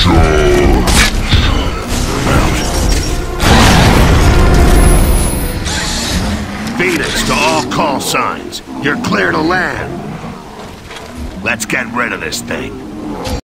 Phoenix to all call signs. You're clear to land. Let's get rid of this thing.